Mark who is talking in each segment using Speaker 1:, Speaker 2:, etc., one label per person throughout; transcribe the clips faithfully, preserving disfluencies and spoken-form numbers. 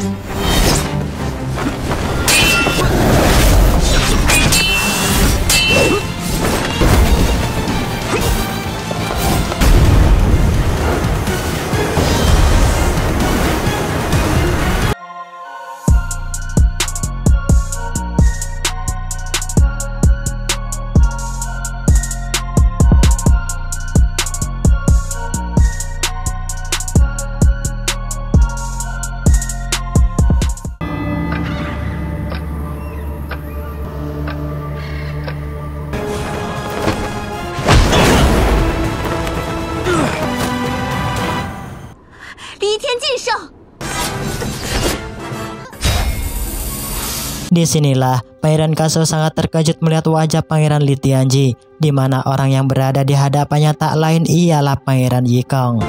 Speaker 1: Disinilah Pangeran Kaso sangat terkejut melihat wajah Pangeran Li Tianji, di mana orang yang berada di hadapannya tak lain ialah Pangeran Ye Kong.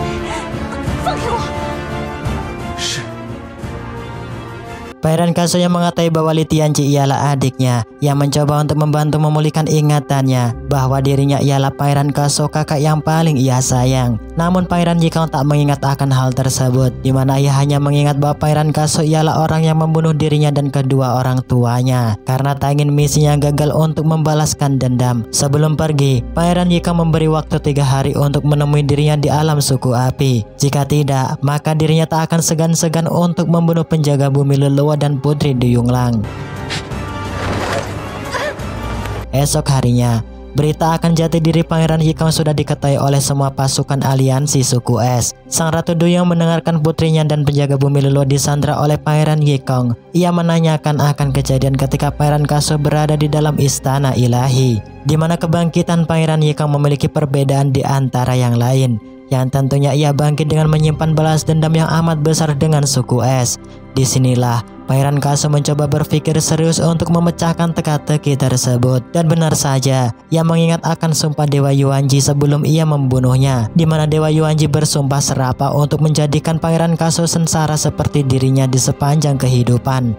Speaker 1: Pangeran Kaso yang mengetahui bahwa Li Tianji ialah adiknya, yang mencoba untuk membantu memulihkan ingatannya bahwa dirinya ialah Pangeran Kaso, kakak yang paling ia sayang. Namun Pangeran Ye Kong tak mengingat akan hal tersebut, di mana ia hanya mengingat bahwa Pangeran Kaso ialah orang yang membunuh dirinya dan kedua orang tuanya karena tak ingin misinya gagal untuk membalaskan dendam. Sebelum pergi, Pangeran Ye Kong memberi waktu tiga hari untuk menemui dirinya di alam suku api. Jika tidak, maka dirinya tak akan segan-segan untuk membunuh penjaga bumi Leluhur dan Putri Duyung Lang. Esok harinya, berita akan jati diri Pangeran Ye Kong sudah diketahui oleh semua pasukan aliansi suku es. Sang Ratu Duyung mendengarkan putrinya dan penjaga bumi Leluhur disandra oleh Pangeran Ye Kong. Ia menanyakan akan kejadian ketika Pangeran Kaso berada di dalam istana ilahi, di mana kebangkitan Pangeran Ye Kong memiliki perbedaan di antara yang lain, yang tentunya ia bangkit dengan menyimpan balas dendam yang amat besar dengan suku es. Disinilah Pangeran Kaso mencoba berpikir serius untuk memecahkan teka-teki tersebut, dan benar saja ia mengingat akan sumpah Dewa Yuanji sebelum ia membunuhnya, di mana Dewa Yuanji bersumpah serapah untuk menjadikan Pangeran Kaso sengsara seperti dirinya di sepanjang kehidupan.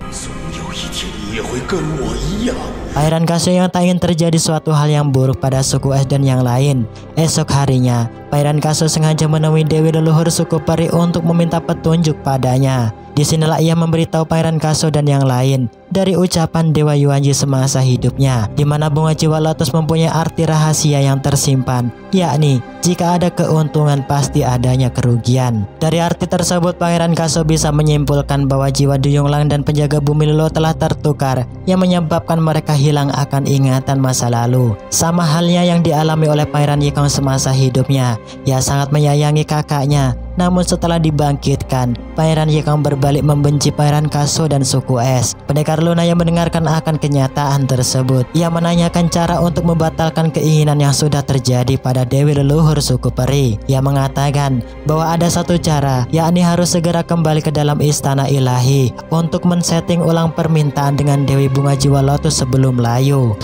Speaker 1: Pangeran Kaso yang tak ingin terjadi suatu hal yang buruk pada suku es dan yang lain. Esok harinya, Pangeran Kaso sengaja menemui Dewi Leluhur suku peri untuk meminta petunjuk padanya. Disinilah ia memberitahu Pangeran Kaso dan yang lain dari ucapan Dewa Yuanji semasa hidupnya, di mana bunga jiwa lotus mempunyai arti rahasia yang tersimpan, yakni jika ada keuntungan pasti adanya kerugian. Dari arti tersebut, Pangeran Kaso bisa menyimpulkan bahwa jiwa Duyung Lang dan penjaga bumi Leluhur telah tertukar, yang menyebabkan mereka hilang akan ingatan masa lalu. Sama halnya yang dialami oleh Pangeran Ye Kong semasa hidupnya, ia sangat menyayangi kakaknya. Namun setelah dibangkitkan, Pangeran Ye Kong berbalik membenci Pangeran Kaso dan suku es. Pendekar Luna yang mendengarkan akan kenyataan tersebut, ia menanyakan cara untuk membatalkan keinginan yang sudah terjadi pada Dewi Leluhur suku peri. Ia mengatakan bahwa ada satu cara, yakni harus segera kembali ke dalam istana ilahi untuk men-setting ulang permintaan dengan Dewi Bunga Jiwa Lotus sebelum layu.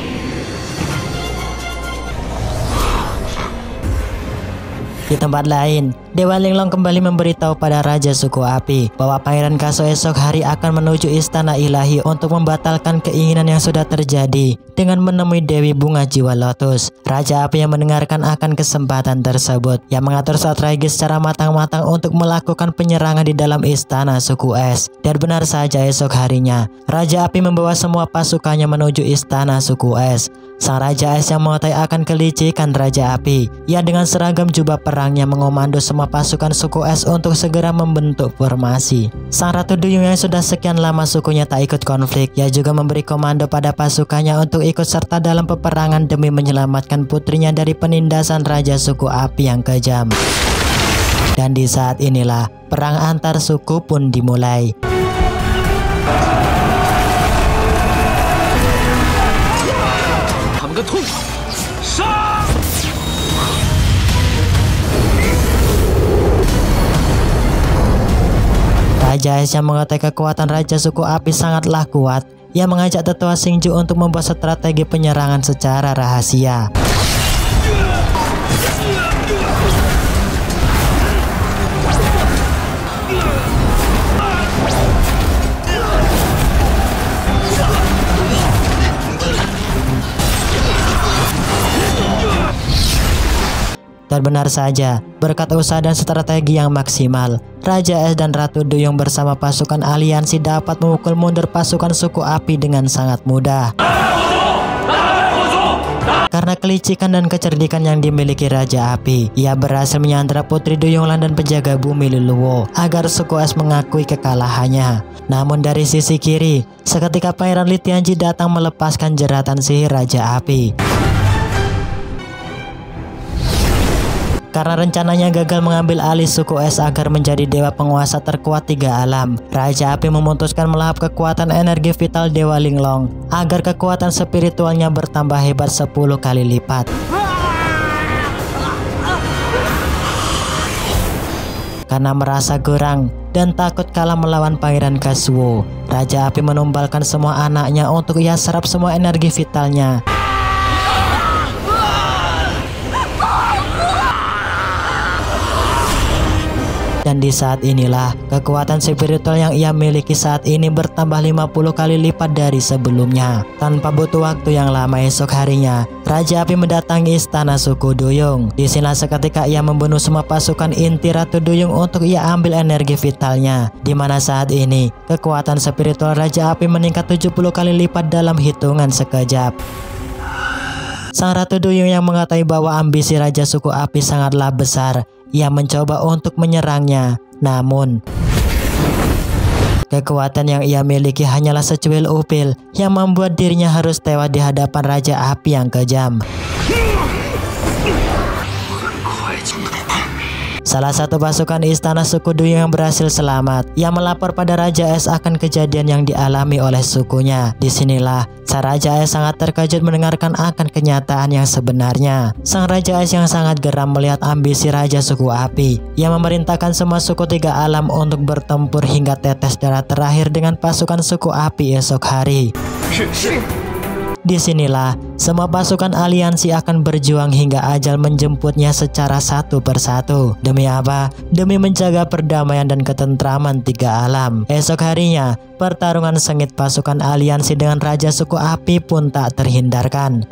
Speaker 1: Di tempat lain, Dewa Linglong kembali memberitahu pada Raja Suku Api bahwa Pangeran Kaso esok hari akan menuju istana ilahi untuk membatalkan keinginan yang sudah terjadi dengan menemui Dewi Bunga Jiwa Lotus. Raja Api yang mendengarkan akan kesempatan tersebut, yang mengatur strategi secara matang-matang untuk melakukan penyerangan di dalam istana suku es. Dan benar saja esok harinya, Raja Api membawa semua pasukannya menuju istana suku es. Sang Raja Es yang mengetahui akan kelicikan Raja Api, ia dengan seragam jubah perangnya mengomando semua pasukan suku es untuk segera membentuk formasi. Sang Ratu Duyung yang sudah sekian lama sukunya tak ikut konflik, ia juga memberi komando pada pasukannya untuk ikut serta dalam peperangan demi menyelamatkan putrinya dari penindasan Raja Suku Api yang kejam. Dan di saat inilah perang antar suku pun dimulai. Raja Es yang mengetahui kekuatan Raja Suku Api sangatlah kuat. Ia mengajak tetua Xingju untuk membuat strategi penyerangan secara rahasia. Dan benar saja, berkat usaha dan strategi yang maksimal, Raja Es dan Ratu Duyung bersama pasukan aliansi dapat memukul mundur pasukan suku api dengan sangat mudah. Karena kelicikan dan kecerdikan yang dimiliki Raja Api, ia berhasil menyandra Putri Duyunglan dan penjaga bumi Leluwo agar suku Es mengakui kekalahannya. Namun dari sisi kiri, seketika Pangeran Li Tianji datang melepaskan jeratan sihir Raja Api. Karena rencananya gagal mengambil alih suku Es agar menjadi dewa penguasa terkuat tiga alam, Raja Api memutuskan melahap kekuatan energi vital Dewa Linglong agar kekuatan spiritualnya bertambah hebat sepuluh kali lipat. Karena merasa kurang dan takut kalah melawan Pangeran Kazuo, Raja Api menumbalkan semua anaknya untuk ia serap semua energi vitalnya. Dan di saat inilah, kekuatan spiritual yang ia miliki saat ini bertambah lima puluh kali lipat dari sebelumnya. Tanpa butuh waktu yang lama, esok harinya, Raja Api mendatangi istana suku Duyung. Di sini seketika ia membunuh semua pasukan inti Ratu Duyung untuk ia ambil energi vitalnya. Dimana saat ini, kekuatan spiritual Raja Api meningkat tujuh puluh kali lipat dalam hitungan sekejap. Sang Ratu Duyung yang mengetahui bahwa ambisi Raja suku Api sangatlah besar, ia mencoba untuk menyerangnya. Namun, kekuatan yang ia miliki hanyalah secuil upil yang membuat dirinya harus tewas di hadapan Raja Api yang kejam. Salah satu pasukan istana suku Duyung yang berhasil selamat, ia melapor pada Raja Es akan kejadian yang dialami oleh sukunya. Disinilah sang Raja Es sangat terkejut mendengarkan akan kenyataan yang sebenarnya. Sang Raja Es yang sangat geram melihat ambisi Raja suku Api. Ia memerintahkan semua suku tiga alam untuk bertempur hingga tetes darah terakhir dengan pasukan suku Api esok hari. Disinilah semua pasukan aliansi akan berjuang hingga ajal menjemputnya secara satu persatu. Demi apa? Demi menjaga perdamaian dan ketentraman tiga alam. Esok harinya, pertarungan sengit pasukan aliansi dengan Raja suku Api pun tak terhindarkan.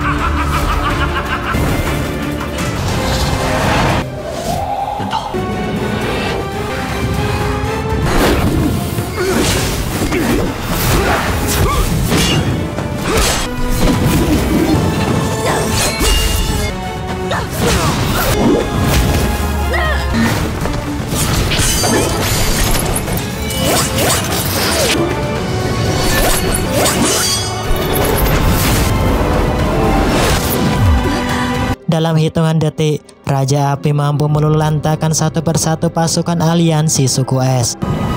Speaker 1: Dalam hitungan detik, Raja Api mampu meluluhlantahkan satu persatu pasukan aliansi suku Es.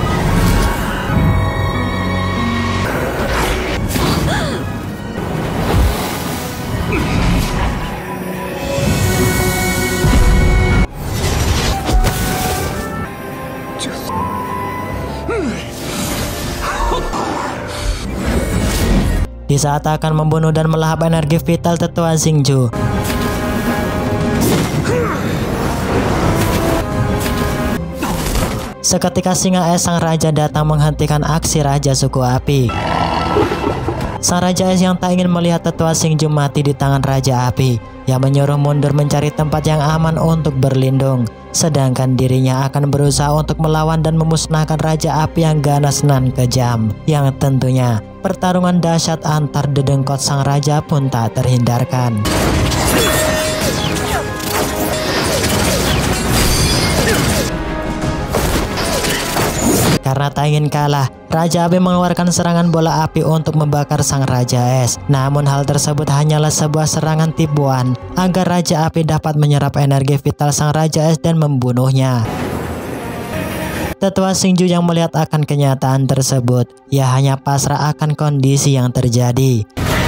Speaker 1: Di saat akan membunuh dan melahap energi vital tetua Xingju, seketika Singa Es sang raja datang menghentikan aksi Raja suku Api. Sang Raja Es yang tak ingin melihat tetua Xingju mati di tangan Raja Api, yang menyuruh mundur mencari tempat yang aman untuk berlindung. Sedangkan dirinya akan berusaha untuk melawan dan memusnahkan Raja Api yang ganas nan kejam. Yang tentunya pertarungan dahsyat antar dedengkot sang raja pun tak terhindarkan. Karena tak ingin kalah, Raja Api mengeluarkan serangan bola api untuk membakar sang Raja Es. Namun hal tersebut hanyalah sebuah serangan tipuan agar Raja Api dapat menyerap energi vital sang Raja Es dan membunuhnya. Tetua Xingju yang melihat akan kenyataan tersebut, ia hanya pasrah akan kondisi yang terjadi.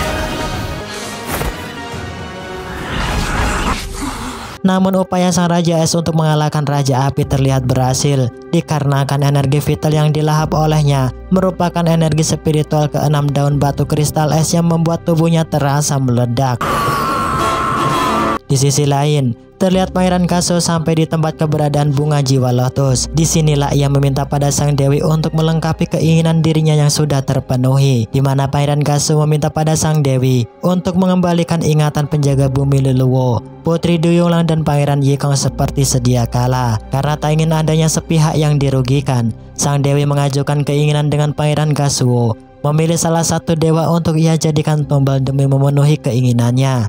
Speaker 1: Namun upaya sang Raja Es untuk mengalahkan Raja Api terlihat berhasil, dikarenakan energi vital yang dilahap olehnya merupakan energi spiritual keenam daun batu kristal es yang membuat tubuhnya terasa meledak. Di sisi lain, terlihat Pangeran Kaso sampai di tempat keberadaan bunga jiwa lotus. Disinilah ia meminta pada sang dewi untuk melengkapi keinginan dirinya yang sudah terpenuhi, di mana Pangeran Kaso meminta pada sang dewi untuk mengembalikan ingatan penjaga bumi Leluwo, Putri Duyunglang dan Pangeran Yikong seperti sedia kala. Karena tak ingin adanya sepihak yang dirugikan, sang dewi mengajukan keinginan dengan Pangeran Kaso memilih salah satu dewa untuk ia jadikan tumbal demi memenuhi keinginannya.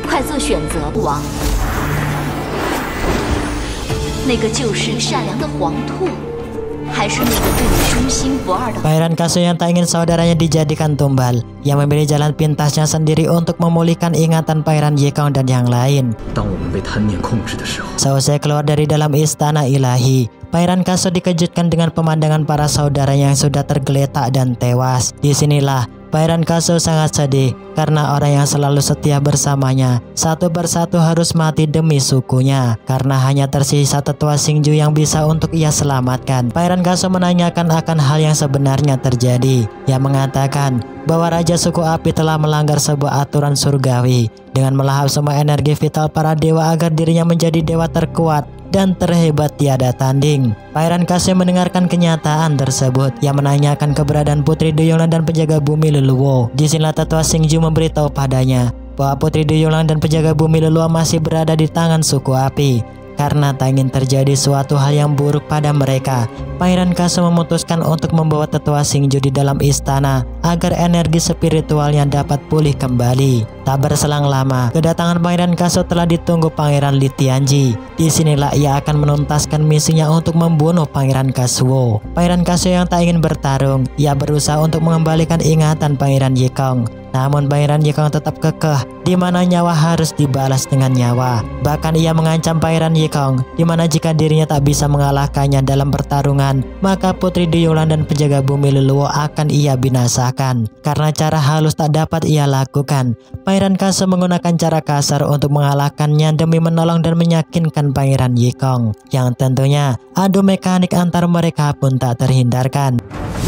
Speaker 1: Pangeran Kaso yang tak ingin saudaranya dijadikan tumbal, yang memilih jalan pintasnya sendiri untuk memulihkan ingatan Pangeran Yikong dan yang lain. Selesai keluar dari dalam istana ilahi, Pangeran Kaso dikejutkan dengan pemandangan para saudaranya yang sudah tergeletak dan tewas. Disinilah Pangeran Kaso sangat sedih karena orang yang selalu setia bersamanya satu persatu harus mati demi sukunya, karena hanya tersisa tetua Xingju yang bisa untuk ia selamatkan. Pangeran Kaso menanyakan akan hal yang sebenarnya terjadi. Ia mengatakan bahwa Raja Suku Api telah melanggar sebuah aturan surgawi dengan melahap semua energi vital para dewa agar dirinya menjadi dewa terkuat dan terhebat tiada tanding. Pangeran Kaso mendengarkan kenyataan tersebut. Ia menanyakan keberadaan Putri Duyunglang dan penjaga bumi Leluwo. Disinilah tetua Xingju memberitahu padanya bahwa Putri Duyunglang dan penjaga bumi Leluwo masih berada di tangan suku api. Karena tak ingin terjadi suatu hal yang buruk pada mereka, Pangeran Kaso memutuskan untuk membawa tetua Xingju di dalam istana agar energi spiritualnya dapat pulih kembali. Tak berselang lama, kedatangan Pangeran Kaso telah ditunggu Pangeran Li Tianji. Disinilah ia akan menuntaskan misinya untuk membunuh Pangeran Kaso. Pangeran Kaso yang tak ingin bertarung, ia berusaha untuk mengembalikan ingatan Pangeran Yikong. Namun Pangeran Yikong tetap kekeh, di mana nyawa harus dibalas dengan nyawa. Bahkan ia mengancam Pangeran Yikong, di mana jika dirinya tak bisa mengalahkannya dalam pertarungan, maka Putri Duyunglang dan penjaga bumi Leluwo akan ia binasakan. Karena cara halus tak dapat ia lakukan, Pangeran Kaso menggunakan cara kasar untuk mengalahkannya demi menolong dan meyakinkan Pangeran Yikong. Yang tentunya adu mekanik antar mereka pun tak terhindarkan.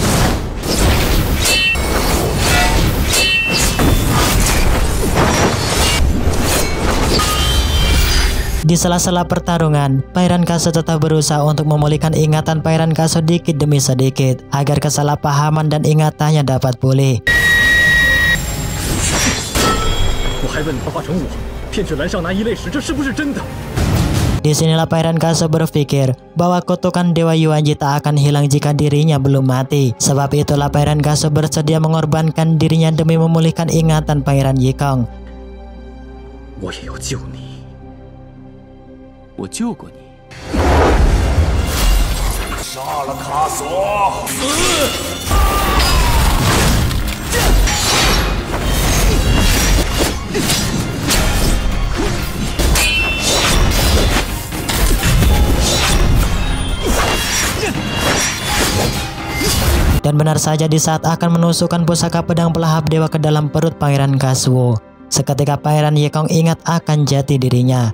Speaker 1: Di sela-sela pertarungan, Pangeran Kaso tetap berusaha untuk memulihkan ingatan Pangeran Kaso dikit demi sedikit agar kesalahpahaman dan ingatannya dapat pulih. Disinilah Pangeran Kaso berpikir bahwa kutukan Dewa Yuanji tak akan hilang jika dirinya belum mati. Sebab itulah Pangeran Kaso bersedia mengorbankan dirinya demi memulihkan ingatan Pangeran Yikong.
Speaker 2: 我救过你。杀了卡索！死！
Speaker 1: Dan benar saja di saat akan menusukkan pusaka pedang pelahap dewa ke dalam perut Pangeran Kaso, seketika Pangeran Yikong ingat akan jati dirinya.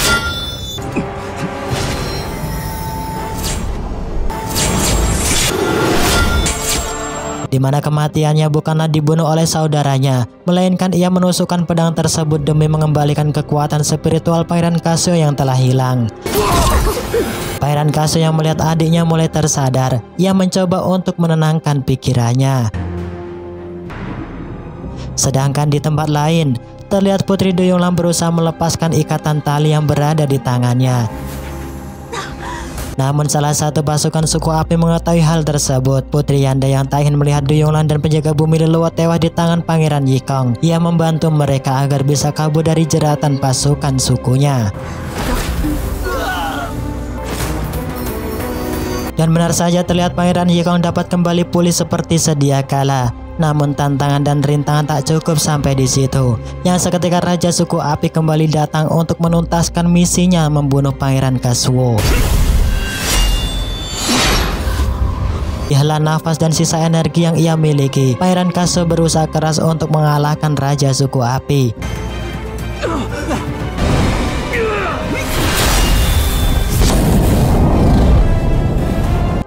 Speaker 1: Di mana kematiannya bukanlah dibunuh oleh saudaranya, melainkan ia menusukkan pedang tersebut demi mengembalikan kekuatan spiritual Pangeran Kaso yang telah hilang. Pangeran Kaso yang melihat adiknya mulai tersadar, ia mencoba untuk menenangkan pikirannya. Sedangkan di tempat lain, terlihat Putri Duyunglang berusaha melepaskan ikatan tali yang berada di tangannya. Namun salah satu pasukan suku api mengetahui hal tersebut. Putri Yanda yang tak ingin melihat Duyunglang dan penjaga bumi Leluwo tewas di tangan Pangeran Yikong. Ia membantu mereka agar bisa kabur dari jeratan pasukan sukunya. Dan benar saja terlihat Pangeran Yikong dapat kembali pulih seperti sedia kala. Namun tantangan dan rintangan tak cukup sampai di situ. Yang seketika Raja Suku Api kembali datang untuk menuntaskan misinya membunuh Pangeran Kaso. Dihela nafas dan sisa energi yang ia miliki, Pangeran Kaso berusaha keras untuk mengalahkan Raja Suku Api.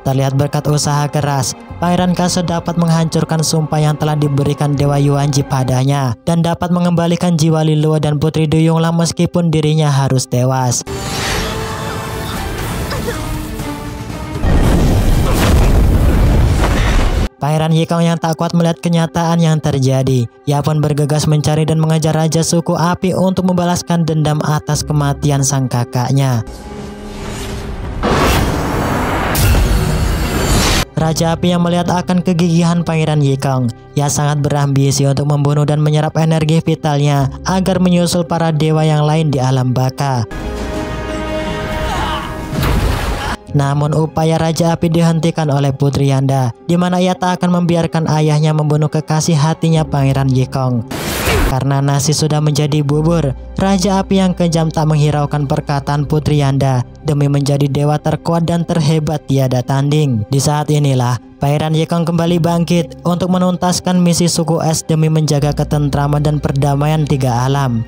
Speaker 1: Terlihat berkat usaha keras, Pangeran Kaso dapat menghancurkan sumpah yang telah diberikan Dewa Yuanji padanya dan dapat mengembalikan jiwa Liyue dan Putri Duyungla meskipun dirinya harus tewas. Pangeran Yikong yang tak kuat melihat kenyataan yang terjadi. Ia pun bergegas mencari dan mengejar Raja Suku Api untuk membalaskan dendam atas kematian sang kakaknya. Raja Api yang melihat akan kegigihan Pangeran Yikong, ia sangat berambisi untuk membunuh dan menyerap energi vitalnya agar menyusul para dewa yang lain di alam baka. Namun upaya Raja Api dihentikan oleh Putri Yanda, di mana ia tak akan membiarkan ayahnya membunuh kekasih hatinya Pangeran Yikong. Karena nasi sudah menjadi bubur, Raja Api yang kejam tak menghiraukan perkataan Putri Yanda demi menjadi dewa terkuat dan terhebat tiada tanding. Di saat inilah Pangeran Yikong kembali bangkit untuk menuntaskan misi suku es demi menjaga ketentraman dan perdamaian tiga alam.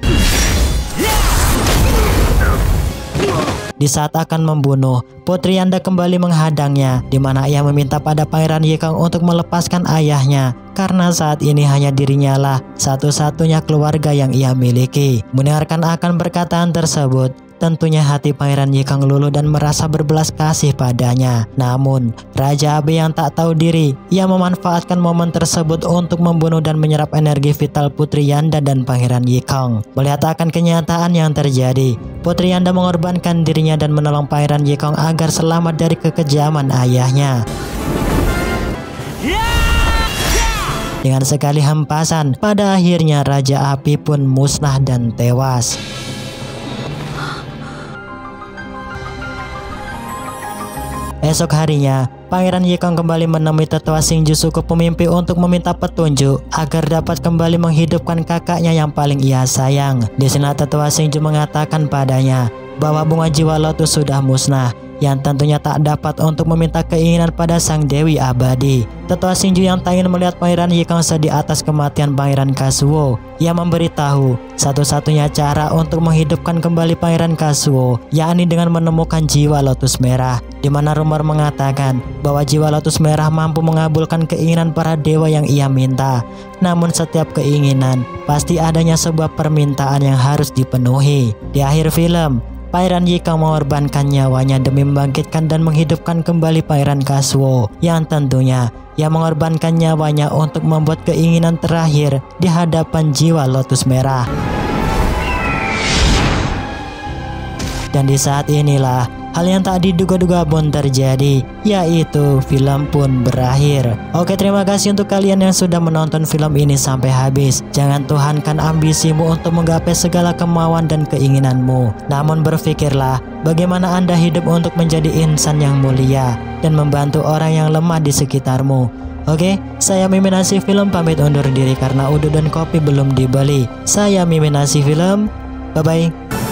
Speaker 1: Di saat akan membunuh, Putri Yanda kembali menghadangnya, di mana ia meminta pada Pangeran Yikong untuk melepaskan ayahnya, karena saat ini hanya dirinya lah satu-satunya keluarga yang ia miliki. Mendengarkan akan perkataan tersebut, tentunya hati Pangeran Yikong luluh dan merasa berbelas kasih padanya. Namun, Raja Api yang tak tahu diri, ia memanfaatkan momen tersebut untuk membunuh dan menyerap energi vital Putri Yanda dan Pangeran Yikong. Melihat akan kenyataan yang terjadi, Putri Yanda mengorbankan dirinya dan menolong Pangeran Yikong agar selamat dari kekejaman ayahnya. Dengan sekali hempasan, pada akhirnya Raja Api pun musnah dan tewas. Esok harinya, Pangeran Yikong kembali menemui tetua Xingju suku pemimpi untuk meminta petunjuk agar dapat kembali menghidupkan kakaknya yang paling ia sayang. Di sana tetua Xingju mengatakan padanya bahwa bunga jiwa lotus sudah musnah, yang tentunya tak dapat untuk meminta keinginan pada sang Dewi Abadi. Tetua Xingju yang tak ingin melihat Pangeran Yikong sedih atas kematian Pangeran Kazuo, ia memberitahu satu-satunya cara untuk menghidupkan kembali Pangeran Kazuo, yakni dengan menemukan jiwa lotus merah, di mana rumor mengatakan bahwa jiwa lotus merah mampu mengabulkan keinginan para dewa yang ia minta. Namun setiap keinginan pasti adanya sebuah permintaan yang harus dipenuhi. Di akhir film, Pangeran Yikong mengorbankan nyawanya demi membangkitkan dan menghidupkan kembali Pangeran Kazuo, yang tentunya ia mengorbankan nyawanya untuk membuat keinginan terakhir di hadapan jiwa lotus merah. Dan di saat inilah hal yang tak diduga-duga pun terjadi, yaitu film pun berakhir. Oke, terima kasih untuk kalian yang sudah menonton film ini sampai habis. Jangan tuhankan ambisimu untuk menggapai segala kemauan dan keinginanmu. Namun berpikirlah bagaimana Anda hidup untuk menjadi insan yang mulia dan membantu orang yang lemah di sekitarmu. Oke, saya Mimin Asih Film pamit undur diri karena uduk dan kopi belum dibeli. Saya Mimin Asih Film, bye-bye.